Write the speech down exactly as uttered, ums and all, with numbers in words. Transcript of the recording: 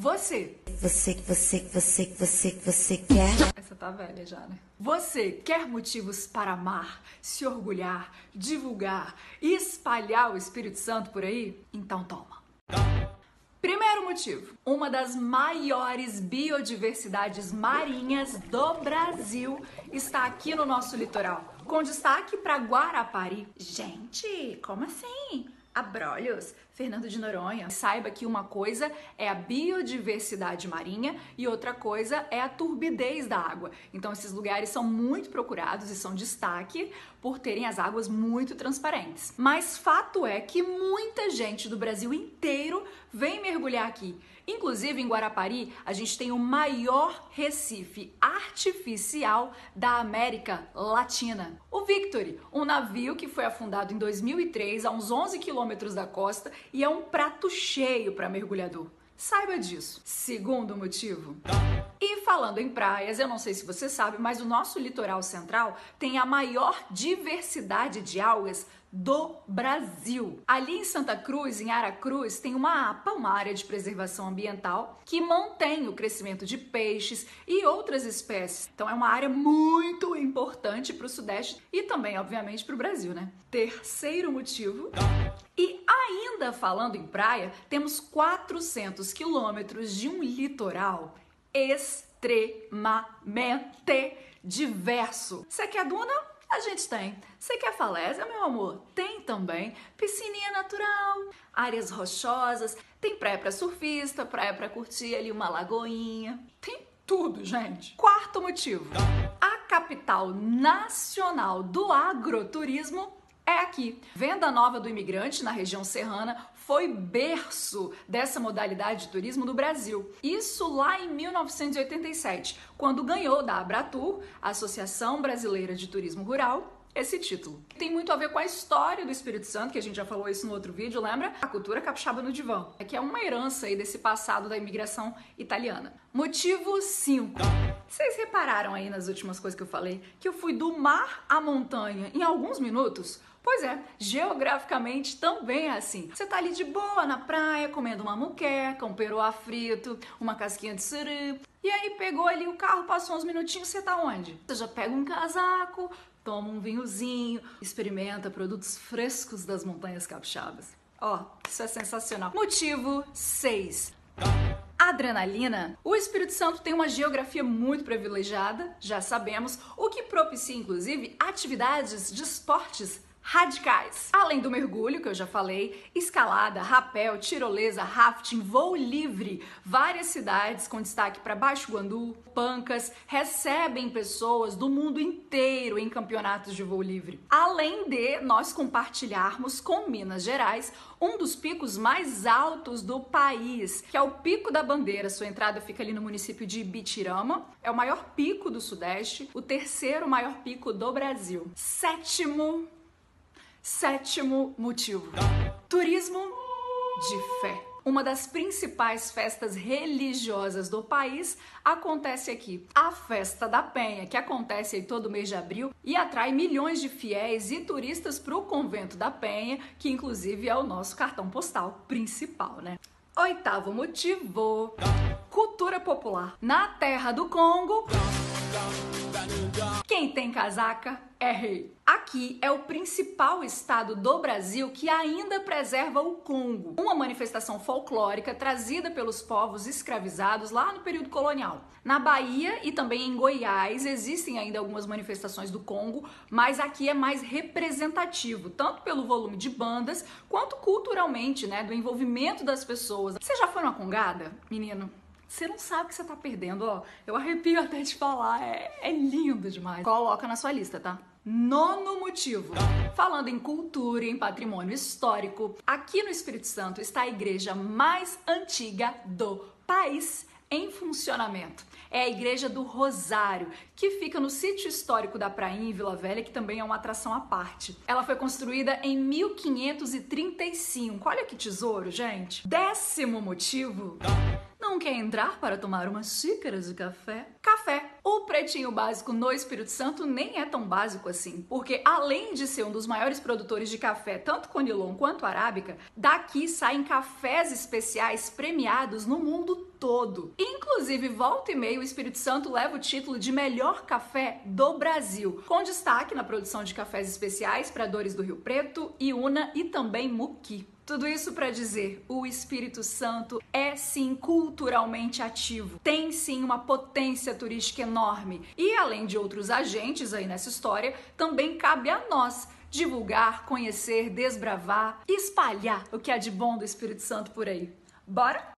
Você. Você, você, você, você, você quer? Essa tá velha já, né? Você quer motivos para amar, se orgulhar, divulgar e espalhar o Espírito Santo por aí? Então toma. Primeiro motivo, uma das maiores biodiversidades marinhas do Brasil está aqui no nosso litoral, com destaque para Guarapari. Gente, como assim? Abrolhos, Fernando de Noronha. Saiba que uma coisa é a biodiversidade marinha e outra coisa é a turbidez da água. Então esses lugares são muito procurados e são destaque por terem as águas muito transparentes. Mas fato é que muita gente do Brasil inteiro vem mergulhar aqui. Inclusive em Guarapari, a gente tem o maior recife artificial da América Latina. O Victory, um navio que foi afundado em dois mil e três, a uns onze quilômetros da costa, e é um prato cheio para mergulhador. Saiba disso. Segundo motivo. E falando em praias, eu não sei se você sabe, mas o nosso litoral central tem a maior diversidade de algas do Brasil. Ali em Santa Cruz, em Aracruz, tem uma APA, uma área de preservação ambiental, que mantém o crescimento de peixes e outras espécies. Então é uma área muito importante para o Sudeste e também, obviamente, para o Brasil, né? Terceiro motivo. E ainda falando em praia, temos quatrocentos quilômetros de um litoral extremamente diverso. Você quer duna? A gente tem. Você quer falésia, meu amor? Tem também. Piscininha natural, áreas rochosas, tem praia para surfista, praia para curtir ali uma lagoinha. Tem tudo, gente. Quarto motivo. A capital nacional do agroturismo é aqui. Venda Nova do Imigrante, na região serrana, foi berço dessa modalidade de turismo no Brasil. Isso lá em mil novecentos e oitenta e sete, quando ganhou da Abratur, a Associação Brasileira de Turismo Rural, esse título. Tem muito a ver com a história do Espírito Santo, que a gente já falou isso no outro vídeo, lembra? A cultura capixaba no divã, que é uma herança aí desse passado da imigração italiana. Motivo cinco. Vocês repararam aí nas últimas coisas que eu falei, que eu fui do mar à montanha em alguns minutos? Pois é, geograficamente também é assim. Você tá ali de boa na praia, comendo uma muqueca, um peruá frito, uma casquinha de suru, e aí pegou ali o carro, passou uns minutinhos, você tá onde? Você já pega um casaco, toma um vinhozinho, experimenta produtos frescos das montanhas capixabas. Ó, isso é sensacional. Motivo seis. Adrenalina. O Espírito Santo tem uma geografia muito privilegiada, já sabemos, o que propicia, inclusive, atividades de esportes radicais. Além do mergulho, que eu já falei, escalada, rapel, tirolesa, rafting, voo livre. Várias cidades com destaque para Baixo Guandu, Pancas, recebem pessoas do mundo inteiro em campeonatos de voo livre. Além de nós compartilharmos com Minas Gerais um dos picos mais altos do país, que é o Pico da Bandeira. Sua entrada fica ali no município de Ibitirama. É o maior pico do Sudeste, o terceiro maior pico do Brasil. Sétimo... Sétimo motivo. Turismo de fé. Uma das principais festas religiosas do país acontece aqui. A Festa da Penha, que acontece aí todo mês de abril e atrai milhões de fiéis e turistas para o Convento da Penha, que inclusive é o nosso cartão postal principal, né? Oitavo motivo. Cultura popular. Na terra do Congo, quem tem casaca é rei. Aqui é o principal estado do Brasil que ainda preserva o Congo, uma manifestação folclórica trazida pelos povos escravizados lá no período colonial. Na Bahia e também em Goiás existem ainda algumas manifestações do Congo, mas aqui é mais representativo, tanto pelo volume de bandas, quanto culturalmente, né, do envolvimento das pessoas. Você já foi numa congada, menino? Você não sabe o que você tá perdendo, ó. Eu arrepio até de falar, é, é lindo demais. Coloca na sua lista, tá? Nono motivo. Falando em cultura e em patrimônio histórico, aqui no Espírito Santo está a igreja mais antiga do país em funcionamento. É a Igreja do Rosário, que fica no sítio histórico da Prainha, em Vila Velha, que também é uma atração à parte. Ela foi construída em mil quinhentos e trinta e cinco. Olha que tesouro, gente. Décimo motivo. Não quer entrar para tomar umas xícaras de café? Café. O pretinho básico no Espírito Santo nem é tão básico assim, porque além de ser um dos maiores produtores de café, tanto Conilon quanto Arábica, daqui saem cafés especiais premiados no mundo todo. Inclusive, volta e meia, o Espírito Santo leva o título de melhor café do Brasil, com destaque na produção de cafés especiais para Dores do Rio Preto, Iuna e também Muqui. Tudo isso para dizer, o Espírito Santo é sim culturalmente ativo, tem sim uma potência turística enorme e, além de outros agentes aí nessa história, também cabe a nós divulgar, conhecer, desbravar e espalhar o que há de bom do Espírito Santo por aí. Bora?